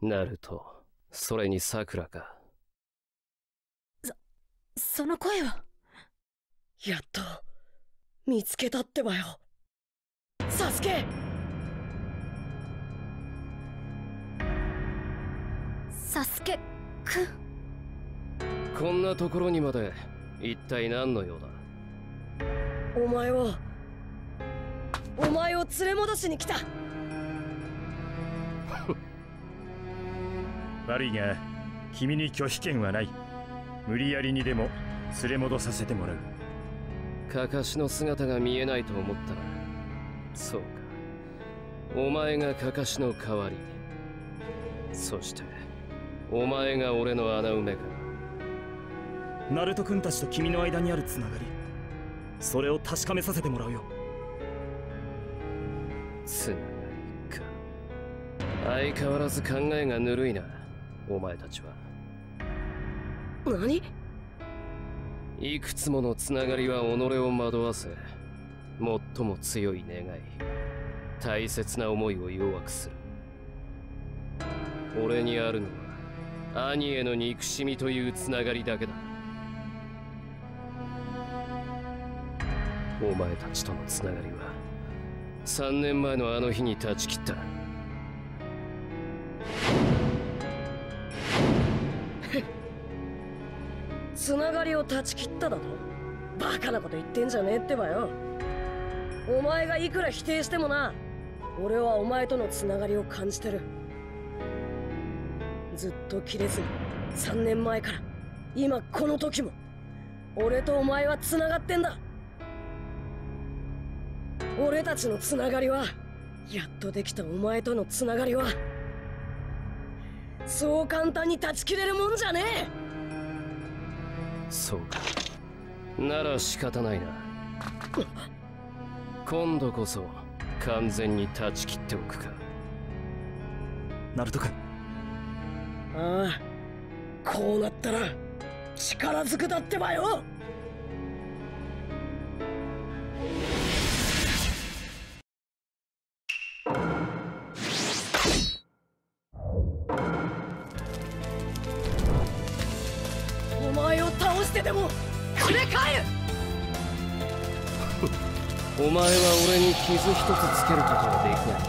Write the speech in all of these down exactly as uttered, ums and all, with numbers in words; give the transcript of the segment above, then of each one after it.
ナルト、それにサクラか。 そ、その声は。 やっと見つけたってばよ、サスケ。 サスケくん。 こんなところにまで一体何の用だ。 お前をお前を連れ戻しに来た。 悪いが君に拒否権はない。無理やりにでも連れ戻させてもらう。 カカシの姿が見えないと思ったら、そうか、お前がカカシの代わり。そしてお前が俺の穴埋めか。 ナルト君たちと君の間にあるつながり、それを確かめさせてもらうよ。 つながりか。相変わらず考えがぬるいな、お前たちは。 何？ いくつものつながりは己を惑わせ、最も強い願い、大切な思いを弱くする。俺にあるのは兄への憎しみというつながりだけだ。お前たちとのつながりはさんねんまえのあの日に断ち切った。 つながりを断ち切っただと？バカなこと言ってんじゃねえってばよ。お前がいくら否定してもな、俺はお前とのつながりを感じてる。ずっと切れずにさんねんまえから今この時も俺とお前はつながってんだ。俺たちのつながりは、やっとできたお前とのつながりはそう簡単に断ち切れるもんじゃねえ。 そうか、なら仕方ないな。今度こそ完全に断ち切っておくか。 ナルト君。 ああ、こうなったら力ずくだってばよ。お前を倒してでもくれ返る。 お前は俺に傷一つつけることはできない。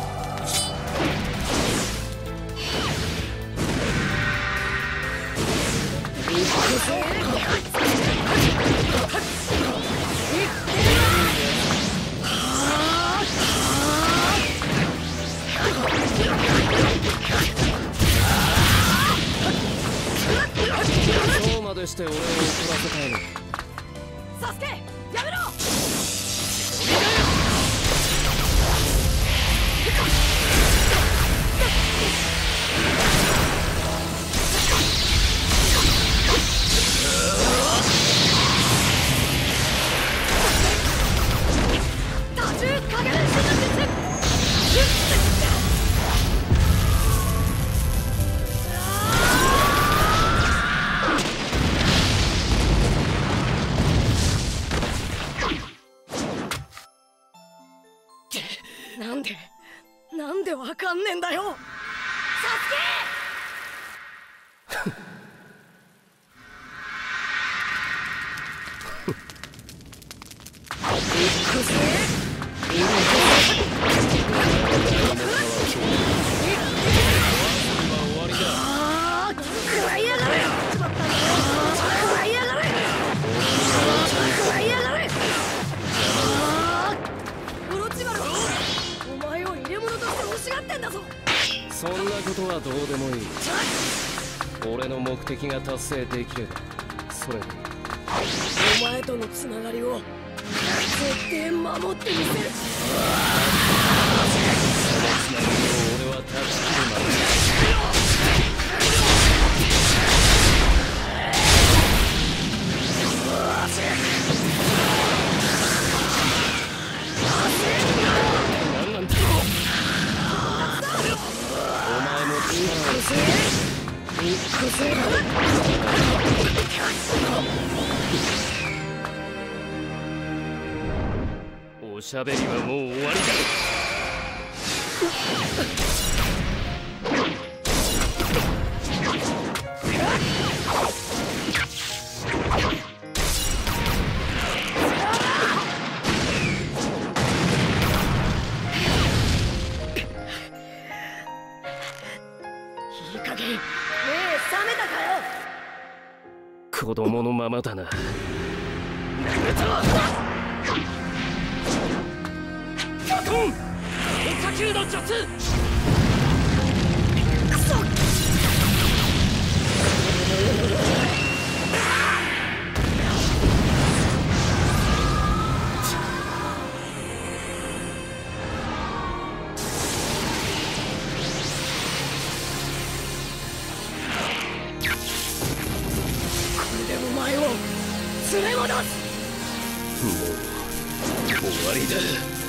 そうまでして俺を怒らせたいの。 サスケ、やめろ。なんでなんでわかんねえんだよ、サスケ。行くぜ。ああ、食らいやがれ。食らいやがれ。食らいやがれ。オロチマル、お前を入れ物として欲しがってんだぞ。 そんなことはどうでもいい。俺の目的が達成できればそれでいい。 お前とのつながりを絶対守ってみせる。 そのつながりを俺は断ち切るまで。何なんだ。お前も力をつける。おしゃべりはもう終わりだ。 いい加減目覚めたかよ。 子供のままだな。ナルトカトン変化球の術。 クソ。連れ戻す。 もう終わりだ。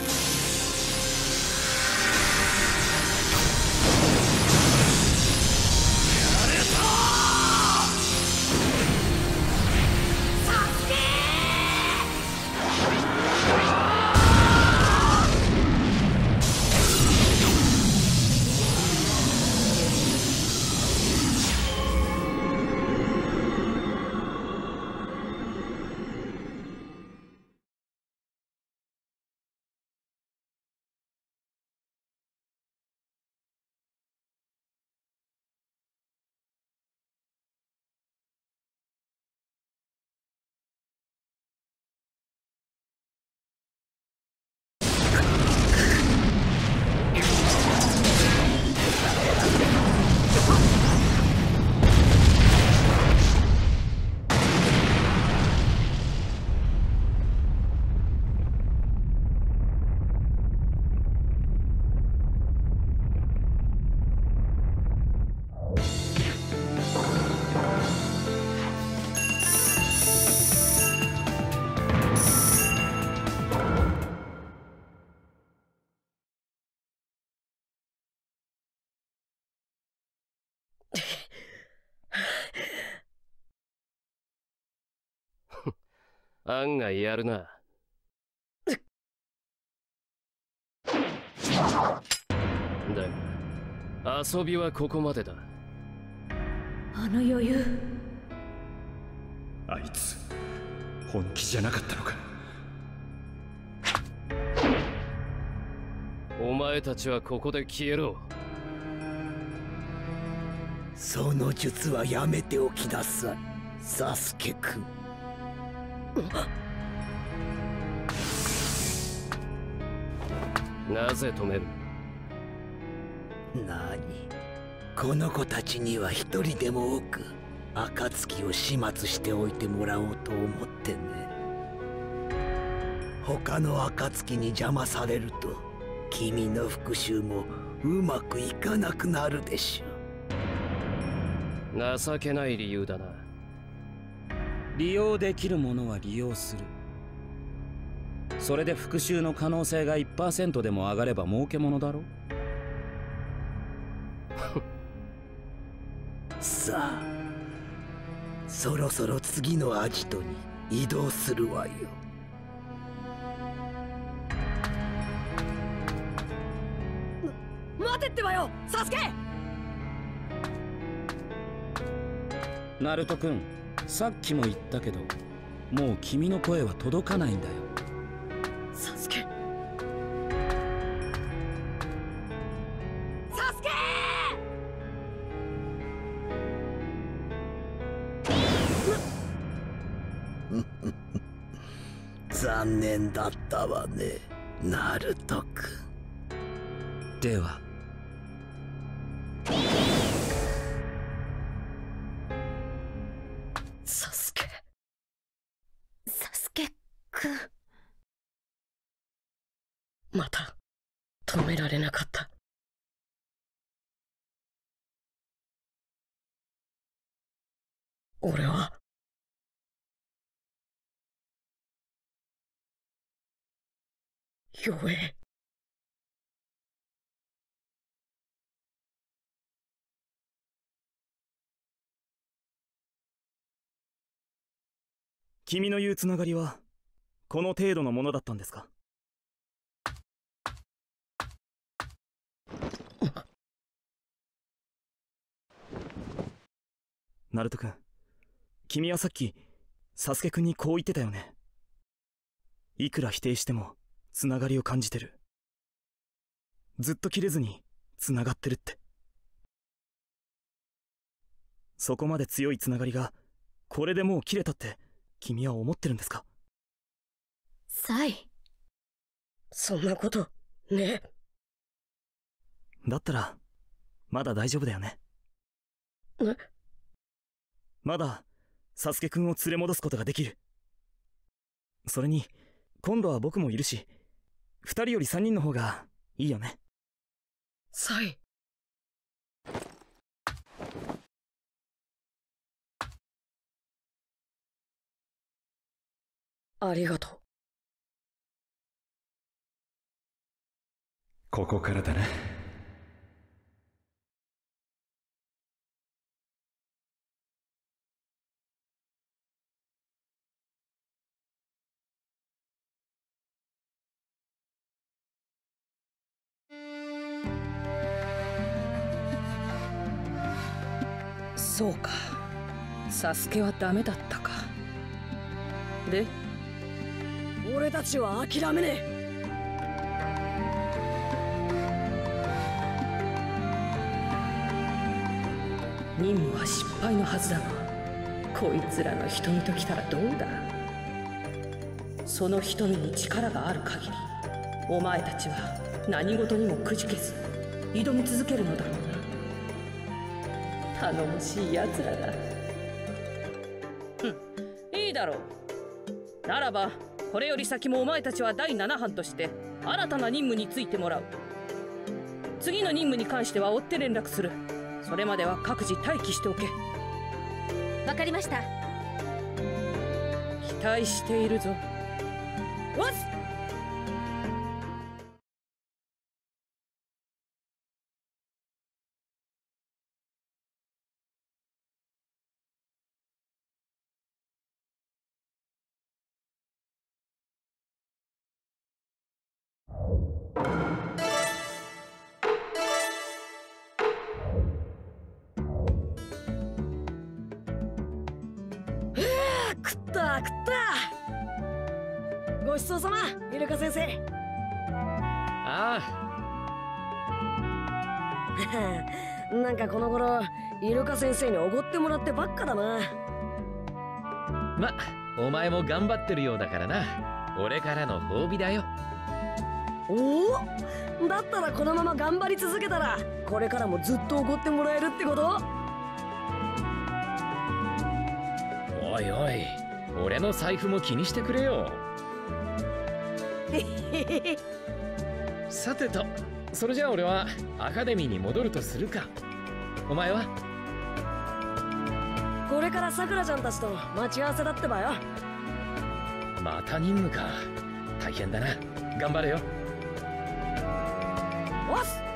案外やるな。だが遊びはここまでだ。 あの余裕。 あいつ本気じゃなかったのか。 お前たちはここで消えろ。 その術はやめておきなさい、サスケくん。 なぜ止める？ なに、この子たちには一人でも多く暁を始末しておいてもらおうと思ってね。他の暁に邪魔されると君の復讐もうまくいかなくなるでしょう。 情けない理由だな。 利用できるものは利用する。それで復讐の可能性が いちパーセント でも上がれば儲けものだろ。 さあ、そろそろ次のアジトに移動するわよ。 待てってばよ、サスケ。 ナルト君、さっきも言ったけど、もう君の声は届かないんだよ。 サスケ、サスケ残念だったわね、ナルト君。 ではサスケサスケくん。 また止められなかった。俺は弱え。 君の言うつながりはこの程度のものだったんですか？ナルト君、君はさっきサスケ君にこう言ってたよね。いくら否定してもつながりを感じてる。ずっと切れずにつながってるって。 そこまで強いつながりがこれでもう切れたって君は思ってるんですか？ サイ。 そんなことね。 だったらまだ大丈夫だよね。 え？ まだサスケくんを連れ戻すことができる。それに今度は僕もいるし、二人より三人の方がいいよね。 サイ。ありがとう。 ここからだな。 そうか、サスケはダメだったか。で、 俺たちは諦めねえ。 任務は失敗のはずだが、こいつらの瞳ときたらどうだ。その瞳に力がある限り、お前たちは何事にもくじけず挑み続けるのだろうな。頼もしいやつらだ。ふん、いいだろう。ならばこれより先もお前たちはだいなな班として新たな任務についてもらう。次の任務に関しては追って連絡する。それまでは各自待機しておけ。 わかりました。 期待しているぞ。 わっ。食った食った。ごちそうさま、イルカ先生。 ああ。なんかこの頃イルカ先生におごってもらってばっかだな。 ま、お前も頑張ってるようだからな。俺からの褒美だよ。 おお、だったらこのまま頑張り続けたらこれからもずっとおごってもらえるってこと？ おいおい、俺の財布も気にしてくれよ。さてと、それじゃあ俺はアカデミーに戻るとするか。お前は？ これからさくらちゃんたちと待ち合わせだってばよ。 また任務か。大変だな。頑張れよ。 おっす。